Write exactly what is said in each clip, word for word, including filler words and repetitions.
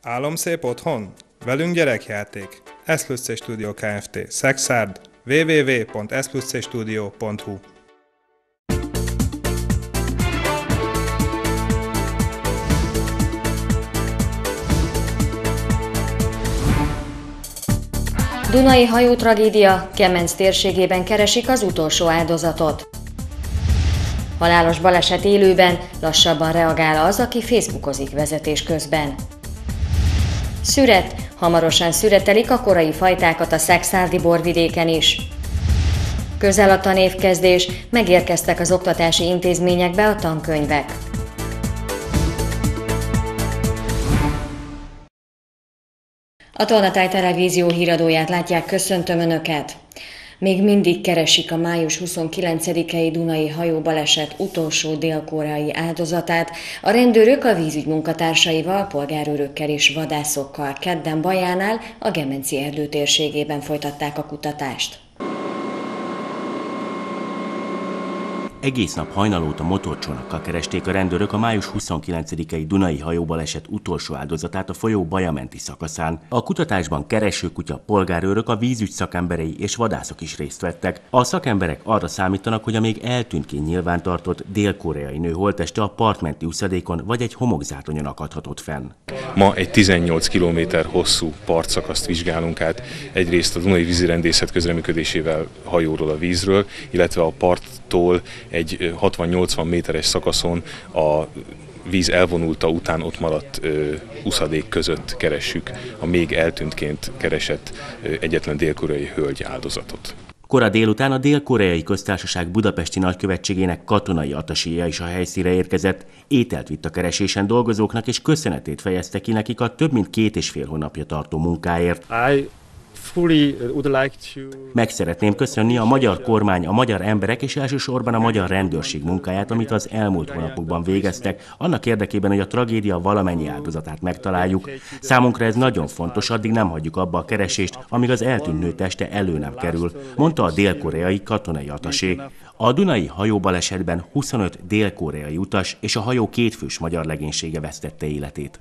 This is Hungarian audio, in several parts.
Álomszép otthon? Velünk gyerekjáték. Eszplusz Studio Kft. Szexárd. double-u double-u double-u pont eszpluszstudio pont hu Dunai hajótragédia, Kemenc térségében keresik az utolsó áldozatot. Halálos baleset élőben, lassabban reagál az, aki facebookozik vezetés közben. Szüret, hamarosan szüretelik a korai fajtákat a szexárdi borvidéken is. Közel a tanévkezdés, megérkeztek az oktatási intézményekbe a tankönyvek. A Tolnatáj Televízió híradóját látják, köszöntöm Önöket! Még mindig keresik a május huszonkilencedikei dunai hajóbaleset utolsó dél-koreai áldozatát. A rendőrök a vízügy munkatársaival, polgárőrökkel és vadászokkal kedden Bajánál, a Gemenci erdő térségében folytatták a kutatást. Egész nap hajnal óta motorcsónakkal keresték a rendőrök a május huszonkilencedikei dunai hajóbaleset utolsó áldozatát a folyó Baja menti szakaszán. A kutatásban keresőkutya, polgárőrök, a vízügy szakemberei és vadászok is részt vettek. A szakemberek arra számítanak, hogy a még eltűntként nyilvántartott dél-koreai nő holtteste a partmenti úszadékon vagy egy homokzátonyon akadhatott fenn. Ma egy tizennyolc kilométer hosszú partszakaszt vizsgálunk át, egyrészt a Dunai Vízirendészet közreműködésével hajóról a vízről, illetve a parttól egy hatvan-nyolcvan méteres szakaszon a víz elvonulta után ott maradt ö, uszadék között keressük a még eltűntként keresett ö, egyetlen dél-koreai hölgy áldozatot. Kora délután a Dél-Koreai Köztársaság budapesti nagykövetségének katonai ataséja is a helyszínre érkezett, ételt vitt a keresésen dolgozóknak és köszönetét fejezte ki nekik a több mint két és fél hónapja tartó munkáért. I fully would like to... Meg szeretném köszönni a magyar kormány, a magyar emberek és elsősorban a magyar rendőrség munkáját, amit az elmúlt hónapokban végeztek, annak érdekében, hogy a tragédia valamennyi áldozatát megtaláljuk. Számunkra ez nagyon fontos, addig nem hagyjuk abba a keresést, amíg az eltűnt nő teste elő nem kerül, mondta a dél-koreai katonai atasé. A dunai hajóbalesetben huszonöt dél-koreai utas és a hajó kétfős magyar legénysége vesztette életét.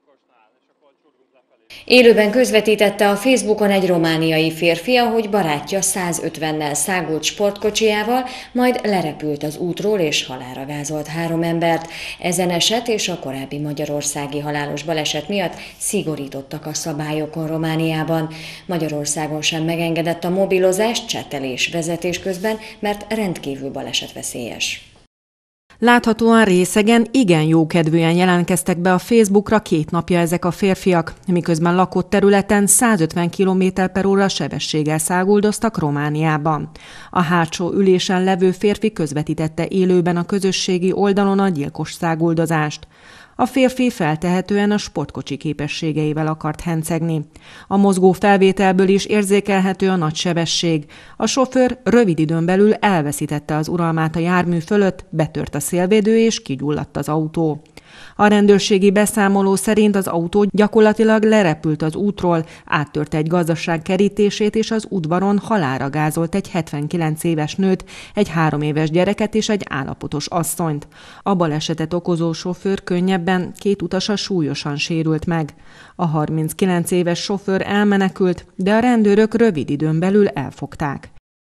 Élőben közvetítette a Facebookon egy romániai férfi, ahogy barátja százötvennel szágult sportkocsijával, majd lerepült az útról és halálra vázolt három embert. Ezen eset és a korábbi magyarországi halálos baleset miatt szigorítottak a szabályokon Romániában. Magyarországon sem megengedett a mobilozás, csetelés vezetés közben, mert rendkívül balesetveszélyes. Láthatóan részegen igen jókedvűen jelentkeztek be a Facebookra két napja ezek a férfiak, miközben lakott területen százötven kilométer per óra sebességgel száguldoztak Romániában. A hátsó ülésen levő férfi közvetítette élőben a közösségi oldalon a gyilkos száguldozást. A férfi feltehetően a sportkocsi képességeivel akart hencegni. A mozgó felvételből is érzékelhető a nagy sebesség. A sofőr rövid időn belül elveszítette az uralmát a jármű fölött, betört a szélvédő és kigyulladt az autó. A rendőrségi beszámoló szerint az autó gyakorlatilag lerepült az útról, áttörte egy gazdaság kerítését és az udvaron halálra gázolt egy hetvenkilenc éves nőt, egy három éves gyereket és egy állapotos asszonyt. A balesetet okozó sofőr könnyebben, két utasa súlyosan sérült meg. A harminckilenc éves sofőr elmenekült, de a rendőrök rövid időn belül elfogták.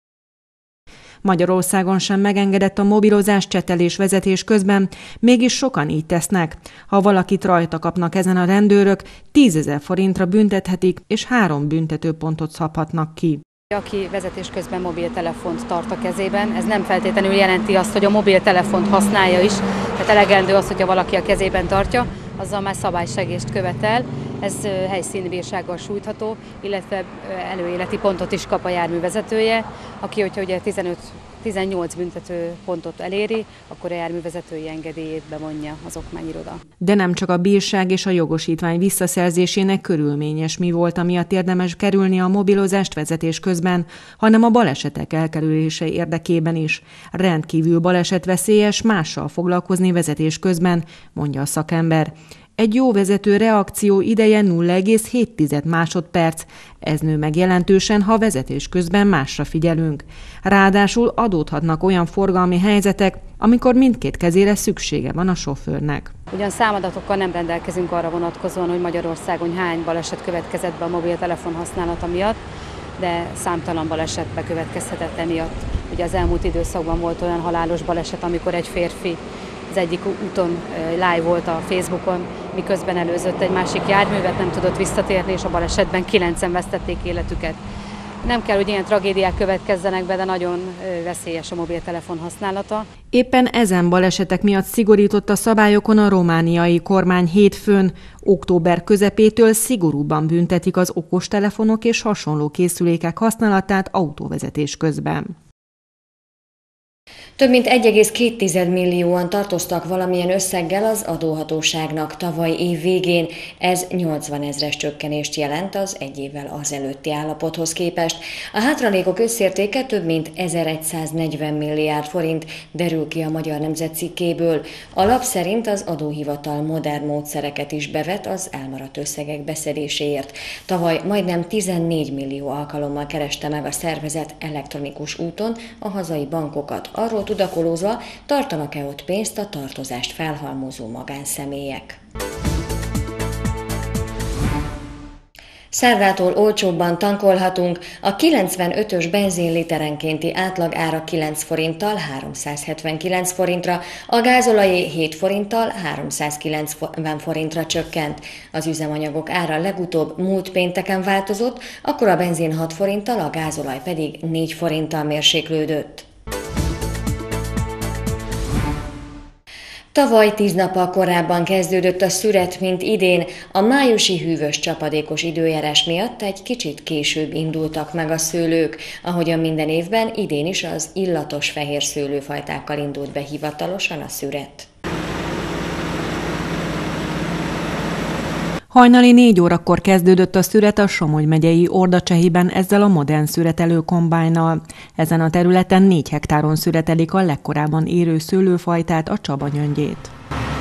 Magyarországon sem megengedett a mobilozás, csetelés vezetés közben, mégis sokan így tesznek. Ha valakit rajta kapnak ezen a rendőrök, tízezer forintra büntethetik, és három büntetőpontot szabhatnak ki. Aki vezetés közben mobiltelefont tart a kezében, ez nem feltétlenül jelenti azt, hogy a mobiltelefont használja is, tehát elegendő az, hogyha valaki a kezében tartja, azzal már szabálysegést követel. Ez helyszíni bírsággal sújtható, illetve előéleti pontot is kap a jármű vezetője, aki, hogyha ugye tizenöt tizennyolc büntető pontot eléri, akkor a járművezetői engedélyét bevonja az okmányiroda. De nem csak a bírság és a jogosítvány visszaszerzésének körülményes mi volt, amiatt érdemes kerülni a mobilozást vezetés közben, hanem a balesetek elkerülése érdekében is. Rendkívül balesetveszélyes mással foglalkozni vezetés közben, mondja a szakember. Egy jó vezető reakció ideje nulla egész hét másodperc. Ez nő meg jelentősen, ha vezetés közben másra figyelünk. Ráadásul adódhatnak olyan forgalmi helyzetek, amikor mindkét kezére szüksége van a sofőrnek. Ugyan számadatokkal nem rendelkezünk arra vonatkozóan, hogy Magyarországon hány baleset következett be a mobiltelefon használata miatt, de számtalan baleset bekövetkezhetett emiatt. Ugye az elmúlt időszakban volt olyan halálos baleset, amikor egy férfi az egyik úton live volt a Facebookon, miközben előzött egy másik járművet, nem tudott visszatérni, és a balesetben kilencen vesztették életüket. Nem kell, hogy ilyen tragédiák következzenek be, de nagyon veszélyes a mobiltelefon használata. Éppen ezen balesetek miatt szigorított a szabályokon a romániai kormány hétfőn. Október közepétől szigorúbban büntetik az okostelefonok és hasonló készülékek használatát autóvezetés közben. Több mint egy egész két millióan tartoztak valamilyen összeggel az adóhatóságnak tavaly év végén. Ez nyolcvanezres csökkenést jelent az egy évvel azelőtti állapothoz képest. A hátralékok összértéke több mint ezerszáznegyven milliárd forint, derül ki a Magyar Nemzet cikkéből. A lap szerint az adóhivatal modern módszereket is bevet az elmaradt összegek beszedéséért. Tavaly majdnem tizennégy millió alkalommal kereste meg a szervezet elektronikus úton a hazai bankokat, arról tudakolózva, tartanak-e ott pénzt a tartozást felhalmozó magánszemélyek. Szerdától olcsóbban tankolhatunk, a kilencvenötös benzinliterenkénti átlag ára kilenc forinttal háromszázhetvenkilenc forintra, a gázolajé hét forinttal háromszázkilencven forintra csökkent. Az üzemanyagok ára legutóbb múlt pénteken változott, akkor a benzin hat forinttal, a gázolaj pedig négy forinttal mérséklődött. Tavaly tíz nappal korábban kezdődött a szüret, mint idén. A májusi hűvös csapadékos időjárás miatt egy kicsit később indultak meg a szőlők. Ahogyan minden évben, idén is az illatos fehér szőlőfajtákkal indult be hivatalosan a szüret. Hajnali négy órakor kezdődött a szüret a Somogy megyei Ordacsehiben ezzel a modern szüretelő kombájnnal. Ezen a területen négy hektáron szüretelik a legkorábban érő szőlőfajtát, a Csaba-gyöngyét.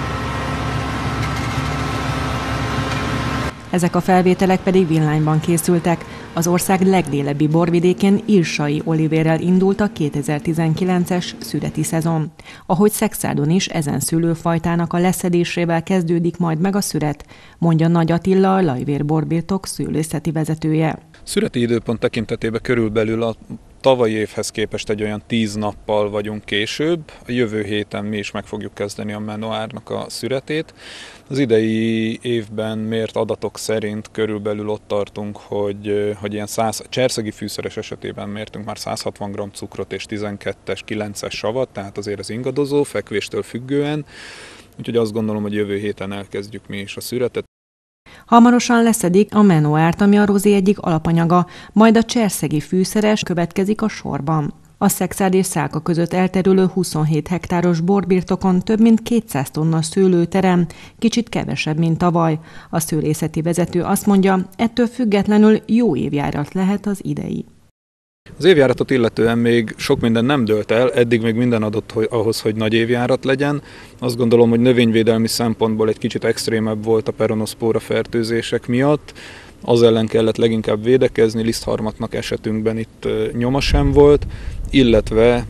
Ezek a felvételek pedig villányban készültek. Az ország legdélebbi borvidékén Irsai Olivérrel indult a kétezer-tizenkilences szüreti szezon. Ahogy Szekszárdon is ezen szőlőfajtának a leszedésével kezdődik majd meg a szüret, mondja Nagy Attila, a Lajvér borbirtok szőlészeti vezetője. Szüreti időpont tekintetében körülbelül a tavalyi évhez képest egy olyan tíz nappal vagyunk később. A jövő héten mi is meg fogjuk kezdeni a Menoárnak a szüretét. Az idei évben mért adatok szerint körülbelül ott tartunk, hogy, hogy ilyen száz, cserszegi fűszeres esetében mértünk már száz hatvan gramm cukrot és tizenkettes, kilences savat, tehát azért az ingadozó, fekvéstől függően. Úgyhogy azt gondolom, hogy jövő héten elkezdjük mi is a szüretet. Hamarosan leszedik a Menoárt, ami a rozé egyik alapanyaga, majd a cserszegi fűszeres következik a sorban. A Szekszárd és Szálka között elterülő huszonhét hektáros borbirtokon több mint kétszáz tonna szőlő terem, kicsit kevesebb, mint tavaly. A szőlészeti vezető azt mondja, ettől függetlenül jó évjárat lehet az idei. Az évjáratot illetően még sok minden nem dőlt el, eddig még minden adott hogy ahhoz, hogy nagy évjárat legyen. Azt gondolom, hogy növényvédelmi szempontból egy kicsit extrémebb volt a peronoszpóra fertőzések miatt. Az ellen kellett leginkább védekezni, lisztharmatnak esetünkben itt nyoma sem volt, illetve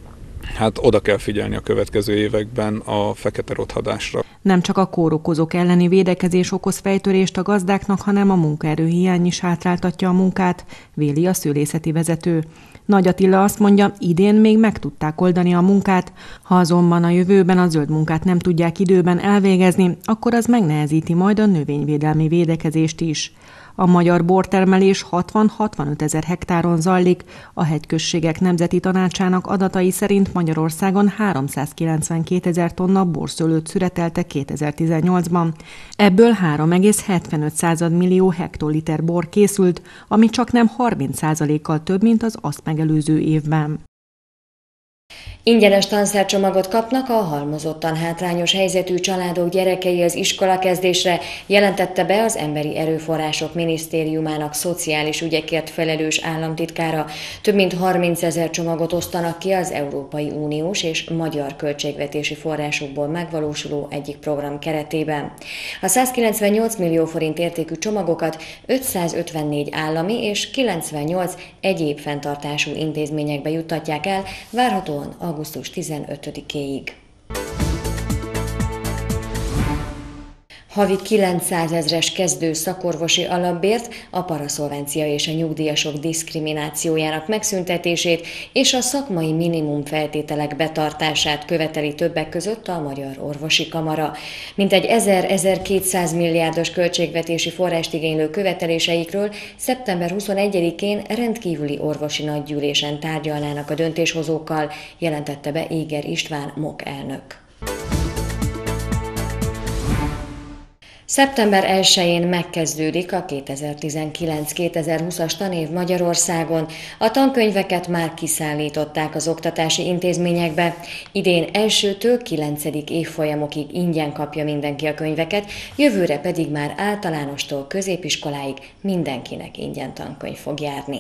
hát oda kell figyelni a következő években a fekete rothadásra. Nem csak a kórokozók elleni védekezés okoz fejtörést a gazdáknak, hanem a munkaerőhiány is hátráltatja a munkát, véli a szőlészeti vezető. Nagy Attila azt mondja, idén még meg tudták oldani a munkát, ha azonban a jövőben a zöld munkát nem tudják időben elvégezni, akkor az megnehezíti majd a növényvédelmi védekezést is. A magyar bortermelés hatvan-hatvanöt ezer hektáron zajlik, a Hegyközségek Nemzeti Tanácsának adatai szerint Magyarországon háromszázkilencvenkét ezer tonna borszőlőt szüreteltek kétezer-tizennyolcban. Ebből három egész hetvenöt millió hektoliter bor készült, ami csaknem harminc százalékkal több, mint az azt megelőző évben. Ingyenes tanszercsomagot kapnak a halmozottan hátrányos helyzetű családok gyerekei az iskolakezdésre, jelentette be az Emberi Erőforrások Minisztériumának szociális ügyekért felelős államtitkára. Több mint harmincezer csomagot osztanak ki az Európai Uniós és magyar költségvetési forrásokból megvalósuló egyik program keretében. A százkilencvennyolc millió forint értékű csomagokat ötszázötvennégy állami és kilencvennyolc egyéb fenntartású intézményekbe juttatják el, várhatóan augusztus tizenötödikéig. Havi kilencszázezres kezdő szakorvosi alapbért, a paraszolvencia és a nyugdíjasok diszkriminációjának megszüntetését és a szakmai minimum feltételek betartását követeli többek között a Magyar Orvosi Kamara. Mintegy ezer-ezerkétszáz milliárdos költségvetési forrást igénylő követeléseikről szeptember huszonegyedikén rendkívüli orvosi nagygyűlésen tárgyalnának a döntéshozókkal, jelentette be Éger István MOK elnök. szeptember elsején megkezdődik a kétezer-tizenkilenc kétezer-húszas tanév Magyarországon. A tankönyveket már kiszállították az oktatási intézményekbe. Idén elsőtől kilencedik évfolyamokig ingyen kapja mindenki a könyveket, jövőre pedig már általánostól középiskoláig mindenkinek ingyen tankönyv fog járni.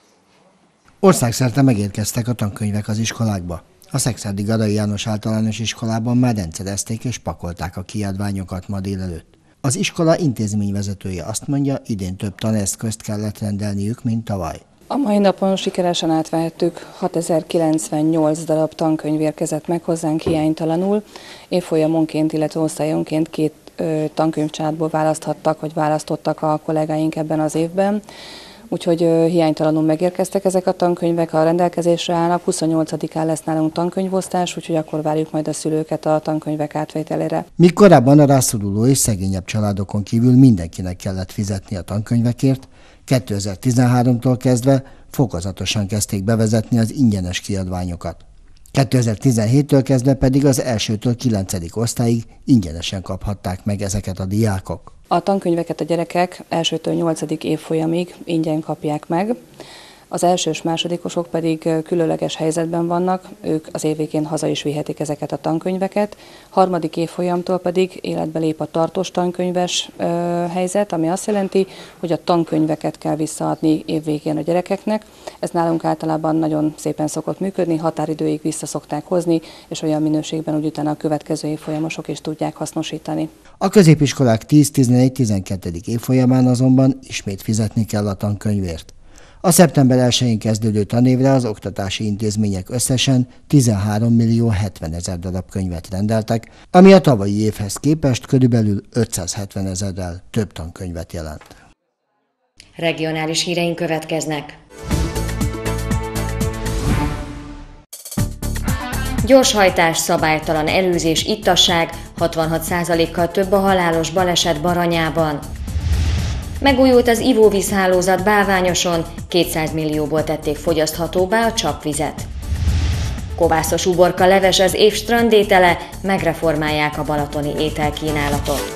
Országszerte megérkeztek a tankönyvek az iskolákba. A Szekszárdi Gadai János Általános Iskolában már rendszerezték és pakolták a kiadványokat ma délelőtt. Az iskola intézményvezetője azt mondja, idén több taneszközt kellett rendelniük, mint tavaly. A mai napon sikeresen átvehettük, hatezer-kilencvennyolc darab tankönyv érkezett meg hozzánk hiánytalanul. Évfolyamonként, illetve osztályonként két ö, tankönyvcsaládból választhattak, vagy választottak a kollégáink ebben az évben. Úgyhogy ö, hiánytalanul megérkeztek ezek a tankönyvek, a rendelkezésre állnak. huszonnyolcadikán lesz nálunk tankönyvosztás, úgyhogy akkor várjuk majd a szülőket a tankönyvek átvételére. Míg korábban a rászoruló és szegényebb családokon kívül mindenkinek kellett fizetni a tankönyvekért, kétezer-tizenháromtól kezdve fokozatosan kezdték bevezetni az ingyenes kiadványokat. kétezer-tizenhéttől kezdve pedig az elsőtől kilencedik osztályig ingyenesen kaphatták meg ezeket a diákok. A tankönyveket a gyerekek elsőtől nyolcadik évfolyamig ingyen kapják meg. Az elsős másodikosok pedig különleges helyzetben vannak, ők az év végén haza is vihetik ezeket a tankönyveket. Harmadik évfolyamtól pedig életbe lép a tartós tankönyves ö, helyzet, ami azt jelenti, hogy a tankönyveket kell visszaadni év végén a gyerekeknek. Ez nálunk általában nagyon szépen szokott működni, határidőig vissza szokták hozni, és olyan minőségben, hogy utána a következő évfolyamosok is tudják hasznosítani. A középiskolák tíz, tizenegy, tizenkettedik évfolyamán azonban ismét fizetni kell a tankönyvért. A szeptember elsején kezdődő tanévre az oktatási intézmények összesen tizenhárom millió hetvenezer darab könyvet rendeltek, ami a tavalyi évhez képest körülbelül ötszázhetvenezerrel több tankönyvet jelent. Regionális híreink következnek. Gyorshajtás, szabálytalan előzés, ittasság, hatvanhat százalékkal több a halálos baleset Baranyában. Megújult az ivóvízhálózat Bálványoson, kétszáz millióból tették fogyaszthatóbbá a csapvizet. Kovászos uborka leves az év strandétele, megreformálják a balatoni ételkínálatot.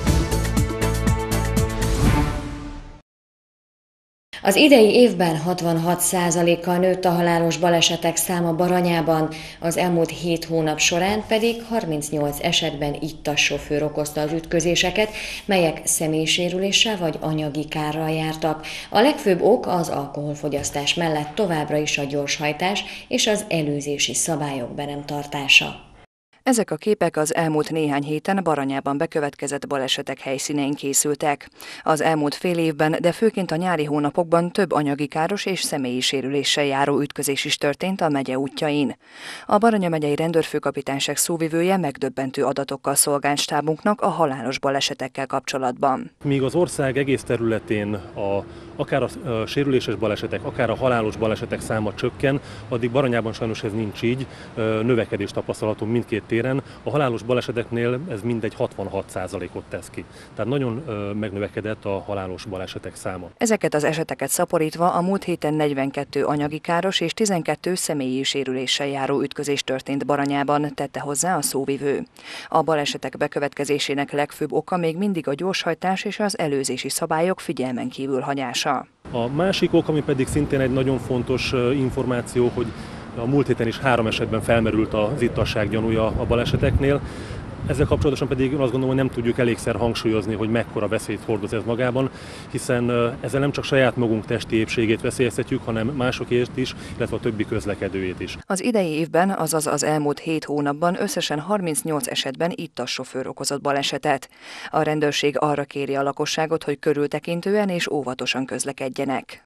Az idei évben hatvanhat százalékkal nőtt a halálos balesetek száma Baranyában, az elmúlt hét hónap során pedig harmincnyolc esetben ittas sofőr okozta az ütközéseket, melyek személysérüléssel vagy anyagi kárral jártak. A legfőbb ok az alkoholfogyasztás mellett továbbra is a gyorshajtás és az előzési szabályok be nem tartása. Ezek a képek az elmúlt néhány héten Baranyában bekövetkezett balesetek helyszínein készültek. Az elmúlt fél évben, de főként a nyári hónapokban több anyagi káros és személyi sérüléssel járó ütközés is történt a megye útjain. A Baranya megyei rendőrfőkapitányság szóvivője megdöbbentő adatokkal szolgált stábunknak a halálos balesetekkel kapcsolatban. Míg az ország egész területén a, akár a sérüléses balesetek, akár a halálos balesetek száma csökken, addig Baranyában sajnos ez nincs így, növekedés tapasztalható mindkét téren. A halálos baleseteknél ez mindegy hatvanhat százalékot tesz ki. Tehát nagyon ö, megnövekedett a halálos balesetek száma. Ezeket az eseteket szaporítva a múlt héten negyvenkettő anyagi káros és tizenkettő személyi sérüléssel járó ütközés történt Baranyában, tette hozzá a szóvivő. A balesetek bekövetkezésének legfőbb oka még mindig a gyorshajtás és az előzési szabályok figyelmen kívül hagyása. A másik ok, ami pedig szintén egy nagyon fontos információ, hogy A múlt héten is három esetben felmerült az ittasság gyanúja a baleseteknél. Ezzel kapcsolatosan pedig azt gondolom, hogy nem tudjuk elégszer hangsúlyozni, hogy mekkora veszélyt hordoz ez magában, hiszen ezzel nem csak saját magunk testi épségét veszélyeztetjük, hanem másokét is, illetve a többi közlekedőjét is. Az idei évben, azaz az elmúlt hét hónapban összesen harmincnyolc esetben ittas sofőr okozott balesetet. A rendőrség arra kéri a lakosságot, hogy körültekintően és óvatosan közlekedjenek.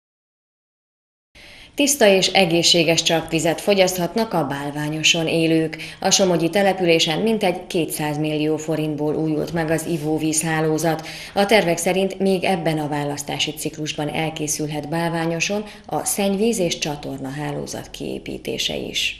Tiszta és egészséges csapvizet fogyaszthatnak a Bálványoson élők. A somogyi településen mintegy kétszáz millió forintból újult meg az ivóvízhálózat. A tervek szerint még ebben a választási ciklusban elkészülhet Bálványoson a szennyvíz és csatornahálózat kiépítése is.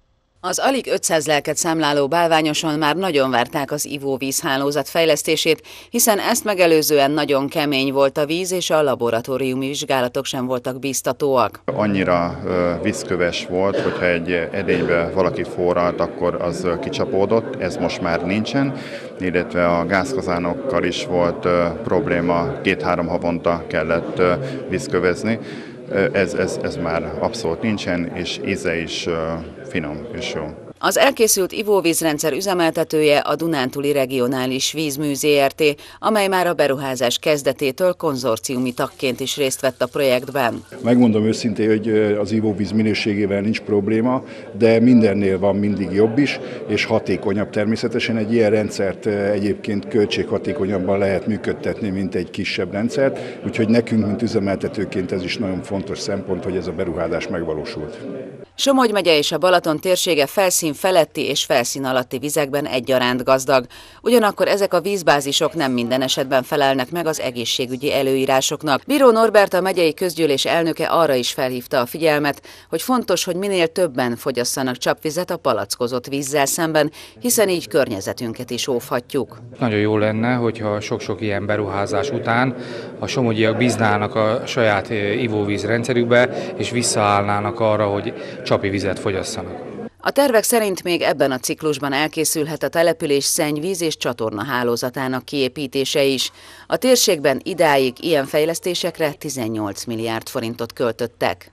Az alig ötszáz lelket számláló Bálványoson már nagyon várták az ivóvízhálózat fejlesztését, hiszen ezt megelőzően nagyon kemény volt a víz, és a laboratóriumi vizsgálatok sem voltak biztatóak. Annyira vízköves volt, hogyha egy edénybe valaki forralt, akkor az kicsapódott, ez most már nincsen, illetve a gázkazánokkal is volt probléma, két-három havonta kellett vízkövezni. Ez, ez, ez már abszolút nincsen, és íze is finom és jó. Az elkészült ivóvízrendszer üzemeltetője a Dunántúli Regionális Vízmű Zrt., amely már a beruházás kezdetétől konzorciumi tagként is részt vett a projektben. Megmondom őszintén, hogy az ivóvíz minőségével nincs probléma, de mindennél van mindig jobb is, és hatékonyabb. Természetesen egy ilyen rendszert egyébként költséghatékonyabban lehet működtetni, mint egy kisebb rendszert, úgyhogy nekünk, mint üzemeltetőként ez is nagyon fontos szempont, hogy ez a beruházás megvalósult. Somogy megye és a Balaton térsége felszín feletti és felszín alatti vizekben egyaránt gazdag. Ugyanakkor ezek a vízbázisok nem minden esetben felelnek meg az egészségügyi előírásoknak. Bíró Norbert, a megyei közgyűlés elnöke arra is felhívta a figyelmet, hogy fontos, hogy minél többen fogyasszanak csapvizet a palackozott vízzel szemben, hiszen így környezetünket is óvhatjuk. Nagyon jó lenne, hogyha sok-sok ilyen beruházás után a somogyiak bíználnak a saját ivóvízrendszerükbe, és visszaállnának arra, hogy csapi vizet fogyasszanak. A tervek szerint még ebben a ciklusban elkészülhet a település szennyvíz és csatorna hálózatának kiépítése is. A térségben idáig ilyen fejlesztésekre tizennyolc milliárd forintot költöttek.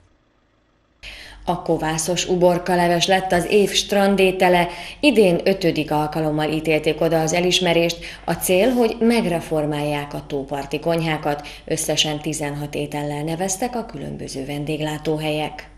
A kovászos uborkaleves lett az év strandétele, idén ötödik alkalommal ítélték oda az elismerést. A cél, hogy megreformálják a tóparti konyhákat, összesen tizenhat étellel neveztek a különböző vendéglátóhelyek.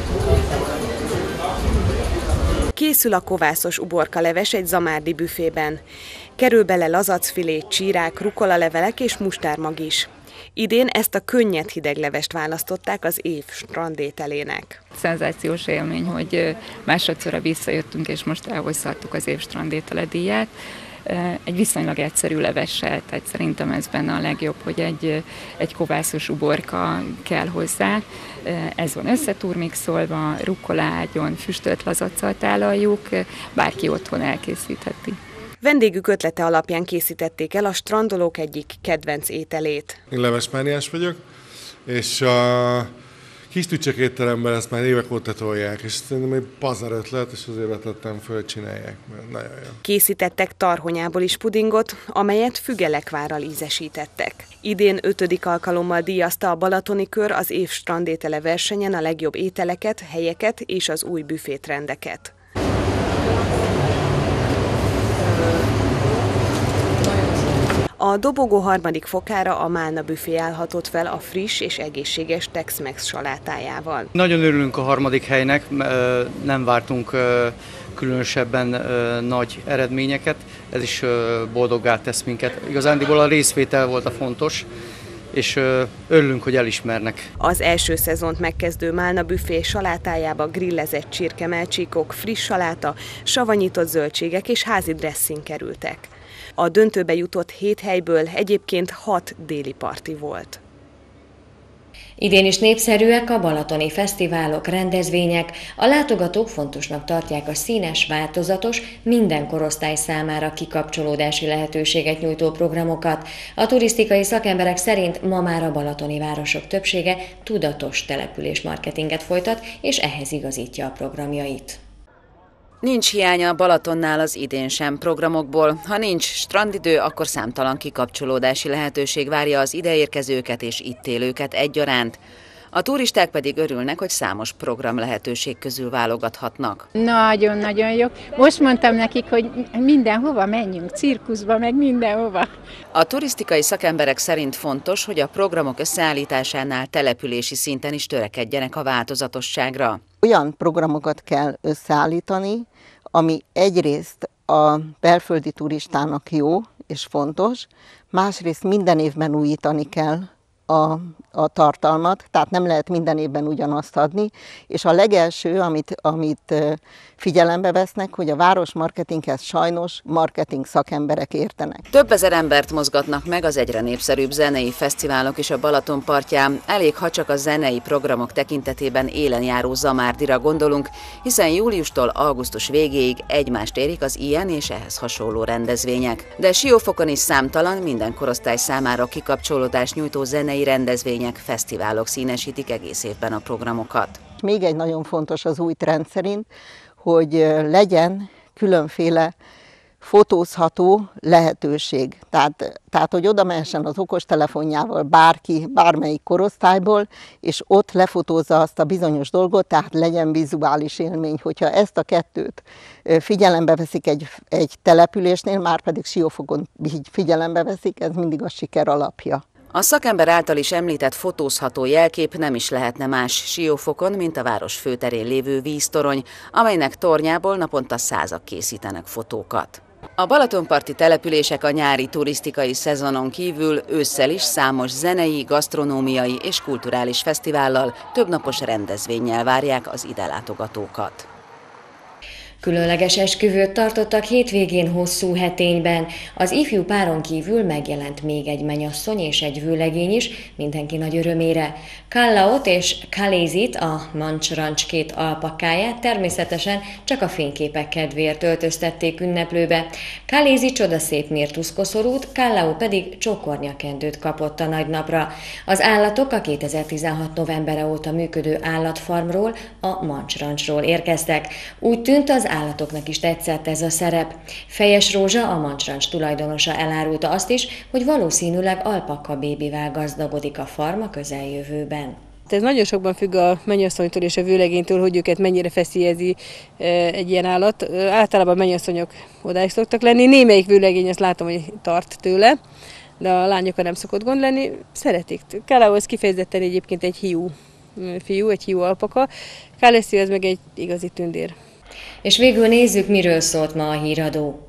Készül a kovászos uborkaleves egy zamárdi büfében. Kerül bele lazacfilé, csírák, rukolalevelek és mustármag is. Idén ezt a könnyed hideglevest választották az év strandételének. Szenzációs élmény, hogy másodszorra visszajöttünk, és most elhozhattuk az év strandétele díját. Egy viszonylag egyszerű levessel, tehát szerintem ez benne a legjobb, hogy egy, egy kovászos uborka kell hozzá. Ez van összeturmixolva, rukkolágyon, füstölt lazaccal tálaljuk, bárki otthon elkészítheti. Vendégük ötlete alapján készítették el a strandolók egyik kedvenc ételét. Én levesmániás vagyok, és a kis tücsök étteremben ezt már évek óta tolják, és szerintem egy pazar ötlet, és azért vetettem föl, hogy csinálják, mert nagyon jó. Készítettek tarhonyából is pudingot, amelyet fügelekvárral ízesítettek. Idén ötödik alkalommal díjazta a Balatoni Kör az év strandétele versenyen a legjobb ételeket, helyeket és az új büfétrendeket. A dobogó harmadik fokára a Málna büfé állhatott fel a friss és egészséges Tex-Mex salátájával. Nagyon örülünk a harmadik helynek, nem vártunk különösebben nagy eredményeket, ez is boldoggá tesz minket. Igazándiból a részvétel volt a fontos, és örülünk, hogy elismernek. Az első szezont megkezdő Málna büfé salátájába grillezett csirkemelcsíkok, friss saláta, savanyított zöldségek és házi dresszing kerültek. A döntőbe jutott hét helyből egyébként hat déli parti volt. Idén is népszerűek a balatoni fesztiválok, rendezvények. A látogatók fontosnak tartják a színes, változatos, minden korosztály számára kikapcsolódási lehetőséget nyújtó programokat. A turisztikai szakemberek szerint ma már a balatoni városok többsége tudatos településmarketinget folytat, és ehhez igazítja a programjait. Nincs hiánya a Balatonnál az idén sem programokból. Ha nincs strandidő, akkor számtalan kikapcsolódási lehetőség várja az ideérkezőket és itt élőket egyaránt. A turisták pedig örülnek, hogy számos program lehetőség közül válogathatnak. Nagyon-nagyon jó. Most mondtam nekik, hogy mindenhova menjünk, cirkuszba, meg mindenhova. A turisztikai szakemberek szerint fontos, hogy a programok összeállításánál települési szinten is törekedjenek a változatosságra. Olyan programokat kell összeállítani, ami egyrészt a belföldi turistának jó és fontos, másrészt minden évben újítani kell a, a tartalmat, tehát nem lehet minden évben ugyanazt adni, és a legelső, amit, amit figyelembe vesznek, hogy a városmarketinghez sajnos marketing szakemberek értenek. Több ezer embert mozgatnak meg az egyre népszerűbb zenei fesztiválok is a Balaton partján, elég ha csak a zenei programok tekintetében élen járó Zamárdira gondolunk, hiszen júliustól augusztus végéig egymást érik az ilyen és ehhez hasonló rendezvények. De Siófokon is számtalan, minden korosztály számára kikapcsolódást nyújtó zenei rendezvények, fesztiválok színesítik egész évben a programokat. Még egy nagyon fontos az új trend szerint, hogy legyen különféle fotózható lehetőség. Tehát, tehát hogy oda mehessen az okostelefonjával bárki, bármelyik korosztályból, és ott lefotózza azt a bizonyos dolgot, tehát legyen vizuális élmény. Hogyha ezt a kettőt figyelembe veszik egy, egy településnél, már pedig Siófokon így figyelembe veszik, ez mindig a siker alapja. A szakember által is említett fotózható jelkép nem is lehetne más Siófokon, mint a város főterén lévő víztorony, amelynek tornyából naponta százak készítenek fotókat. A balatonparti települések a nyári turisztikai szezonon kívül ősszel is számos zenei, gasztronómiai és kulturális fesztivállal, többnapos rendezvénnyel várják az ide látogatókat. Különleges esküvőt tartottak hétvégén Hosszú Hetényben. Az ifjú páron kívül megjelent még egy mennyasszony és egy vőlegény is, mindenki nagy örömére. Kallaot és Kalézit, a Mancs Ranch két alpakáját természetesen csak a fényképek kedvéért öltöztették ünneplőbe. Kalézi csodaszép mirtuszkoszorút, Kallau pedig csokornyakendőt kapott a nagynapra. Az állatok a kétezer-tizenhat novembere óta működő állatfarmról, a Mancs Ranchról érkeztek. Úgy tűnt, az állatoknak is tetszett ez a szerep. Fejes Rózsa, a Mancs Ranch tulajdonosa elárulta azt is, hogy valószínűleg alpaka bébivel gazdagodik a farm a közeljövőben. Ez nagyon sokban függ a mennyasszonytól és a vőlegénytől, hogy őket mennyire feszélyezi egy ilyen állat. Általában mennyasszonyok odáig szoktak lenni, némelyik vőlegény azt látom, hogy tart tőle, de a lányokon nem szokott gond lenni, szeretik. Kalauhoz kifejezetten egyébként egy hiú fiú, egy hiú alpaka, Kaleszi az meg egy igazi tündér. És végül nézzük, miről szólt ma a híradó.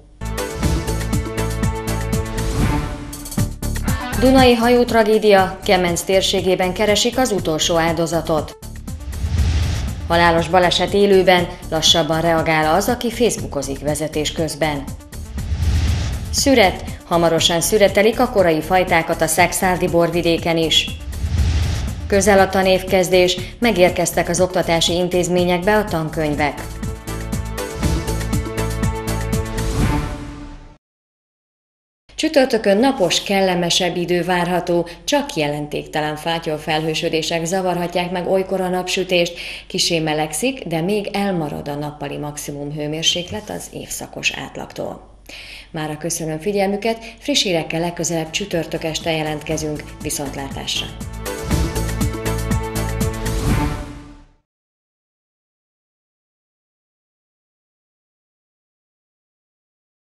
Dunai hajótragédia, Kemenc térségében keresik az utolsó áldozatot. Halálos baleset élőben, lassabban reagál az, aki facebookozik vezetés közben. Szüret, hamarosan szüretelik a korai fajtákat a szekszárdi borvidéken is. Közel a tanévkezdés, megérkeztek az oktatási intézményekbe a tankönyvek. Csütörtökön napos, kellemesebb idő várható, csak jelentéktelen fátyol-felhősödések zavarhatják meg olykor a napsütést, kissé melegszik, de még elmarad a nappali maximum hőmérséklet az évszakos átlagtól. Mára köszönöm figyelmüket, friss hírekkel legközelebb csütörtök este jelentkezünk, viszontlátásra!